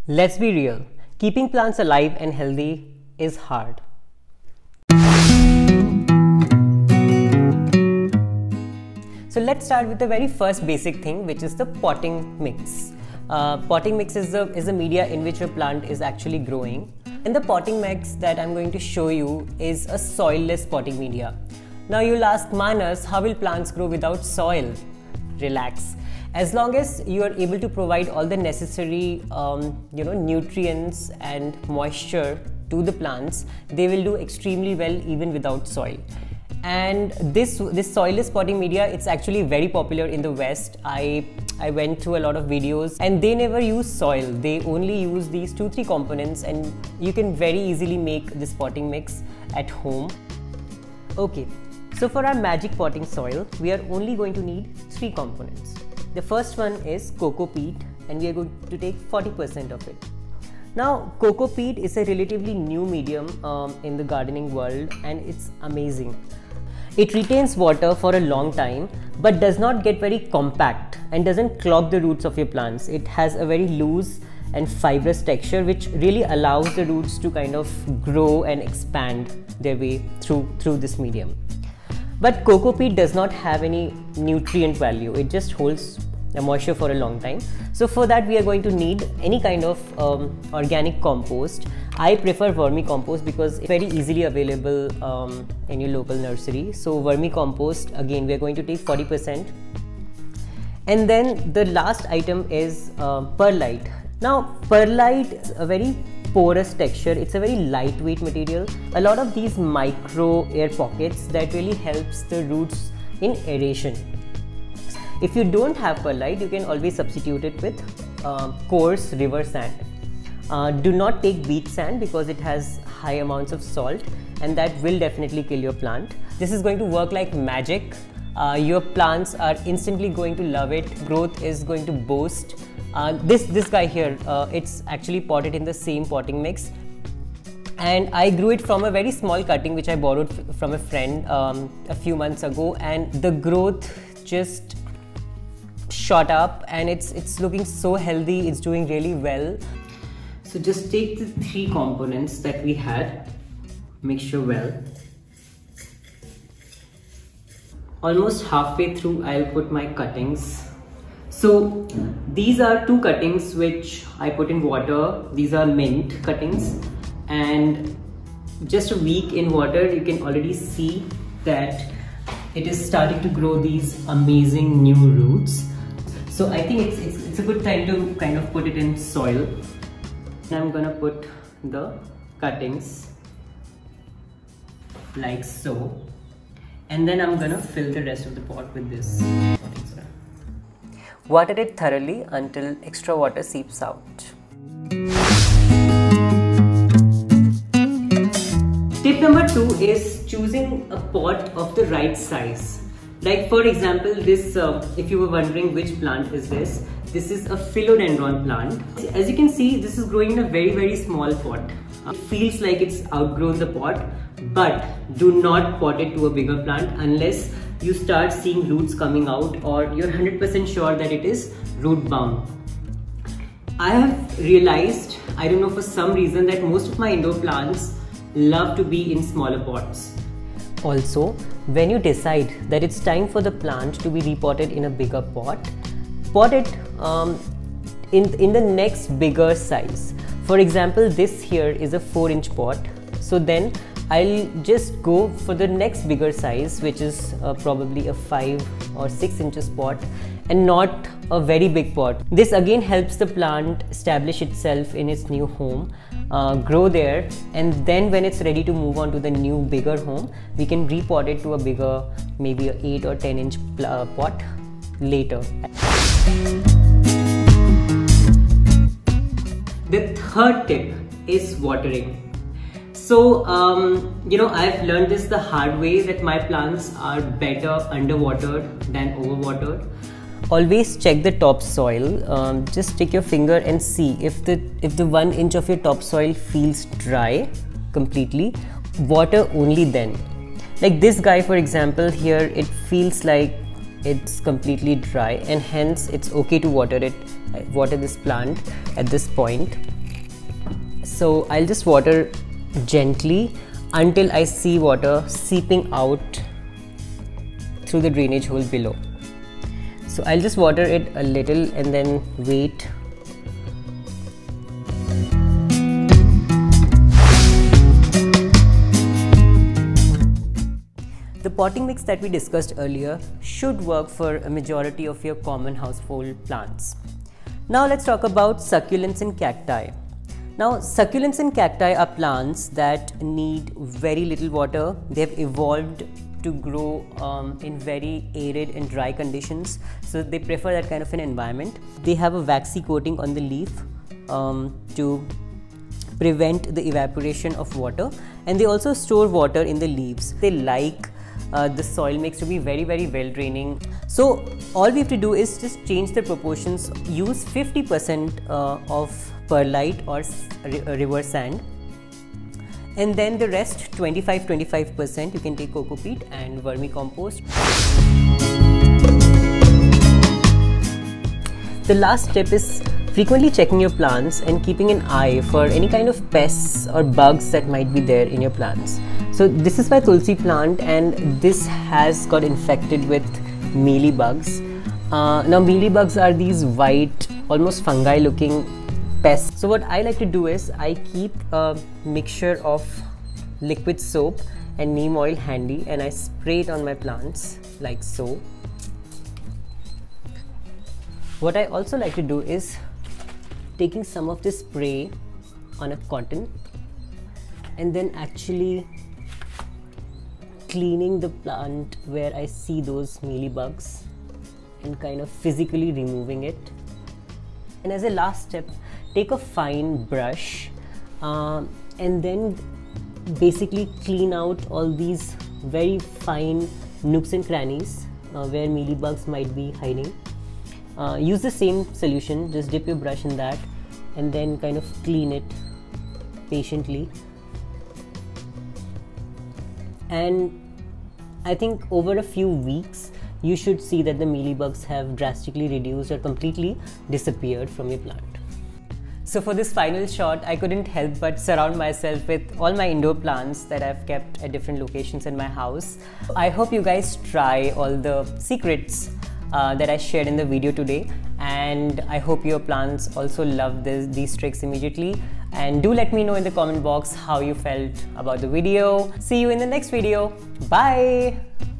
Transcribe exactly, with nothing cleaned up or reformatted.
Let's be real, keeping plants alive and healthy is hard. So let's start with the very first basic thing, which is the potting mix. Uh, potting mix is the, is the media in which your plant is actually growing. And the potting mix that I'm going to show you is a soilless potting media. Now you'll ask, Manas, how will plants grow without soil? Relax. As long as you are able to provide all the necessary um, you know, nutrients and moisture to the plants, they will do extremely well even without soil. And this this soilless potting media, it's actually very popular in the West. I I went through a lot of videos and they never use soil. They only use these two three components, and you can very easily make this potting mix at home. Okay, so for our magic potting soil, we are only going to need three components. The first one is coco peat, and we are going to take forty percent of it. Now, coco peat is a relatively new medium um, in the gardening world, and it's amazing. It retains water for a long time but does not get very compact and doesn't clog the roots of your plants. It has a very loose and fibrous texture which really allows the roots to kind of grow and expand their way through, through this medium. But coco peat does not have any nutrient value. It just holds the moisture for a long time. So for that we are going to need any kind of um, organic compost. I prefer vermicompost because it's very easily available um, in your local nursery. So vermicompost, again, we are going to take forty percent. And then the last item is uh, perlite. Now perlite is a very porous texture. It's a very lightweight material. A lot of these micro air pockets that really helps the roots in aeration. If you don't have perlite, you can always substitute it with uh, coarse river sand. Uh, do not take beach sand because it has high amounts of salt, and that will definitely kill your plant. This is going to work like magic. Uh, your plants are instantly going to love it. Growth is going to boost. Uh, this this guy here, uh, it's actually potted in the same potting mix, and I grew it from a very small cutting which I borrowed from a friend um, a few months ago, and the growth just shot up, and it's it's looking so healthy. It's doing really well. So just take the three components that we had, mixture well. Almost halfway through, I'll put my cuttings. So these are two cuttings which I put in water. These are mint cuttings, and just a week in water, you can already see that it is starting to grow these amazing new roots. So I think it's, it's, it's a good time to kind of put it in soil. I'm gonna put the cuttings like so, and then I'm gonna fill the rest of the pot with this potting soil. Water it thoroughly until extra water seeps out. Tip number two is choosing a pot of the right size. Like for example, this, uh, if you were wondering which plant is this, this is a philodendron plant. As you can see, this is growing in a very, very small pot. It feels like it's outgrown the pot, but do not pot it to a bigger plant unless you start seeing roots coming out or you're one hundred percent sure that it is root bound. I have realized, I don't know, for some reason, that most of my indoor plants love to be in smaller pots. Also, when you decide that it's time for the plant to be repotted in a bigger pot, pot it um, in, in the next bigger size. For example, this here is a four inch pot. So then I'll just go for the next bigger size, which is uh, probably a five or six inches pot, and not a very big pot. This again helps the plant establish itself in its new home, uh, grow there, and then when it's ready to move on to the new bigger home, we can repot it to a bigger, maybe a eight or ten inch uh, pot later. The third tip is watering. So, um, you know, I've learned this the hard way, that my plants are better underwatered than overwatered. Always check the topsoil. Um, just stick your finger and see if the if the one inch of your topsoil feels dry completely. Water only then. Like this guy, for example, here it feels like it's completely dry, and hence it's okay to water it, water this plant at this point. So I'll just water gently until I see water seeping out through the drainage hole below. So I'll just water it a little and then wait. The potting mix that we discussed earlier should work for a majority of your common household plants. Now let's talk about succulents and cacti. Now succulents and cacti are plants that need very little water. They have evolved to grow um, in very arid and dry conditions, so they prefer that kind of an environment. They have a waxy coating on the leaf um, to prevent the evaporation of water, and they also store water in the leaves. They like uh, the soil mix to be very very well draining. So all we have to do is just change the proportions. Use fifty percent uh, of perlite or river sand, and then the rest twenty-five to twenty-five percent you can take coco peat and vermicompost. The last step is frequently checking your plants and keeping an eye for any kind of pests or bugs that might be there in your plants. So this is my tulsi plant, and this has got infected with mealybugs. Uh, now mealybugs are these white, almost fungi looking pests. So what I like to do is I keep a mixture of liquid soap and neem oil handy, and I spray it on my plants like so. What I also like to do is taking some of this spray on a cotton and then actually cleaning the plant where I see those mealybugs and kind of physically removing it. And as a last step, take a fine brush um, and then basically clean out all these very fine nooks and crannies uh, where mealybugs might be hiding. Uh, use the same solution, just dip your brush in that and then kind of clean it patiently. And I think over a few weeks you should see that the mealybugs have drastically reduced or completely disappeared from your plant. So for this final shot, I couldn't help but surround myself with all my indoor plants that I've kept at different locations in my house. I hope you guys try all the secrets uh, that I shared in the video today, and I hope your plants also love this, these tricks immediately. And do let me know in the comment box how you felt about the video. See you in the next video. Bye!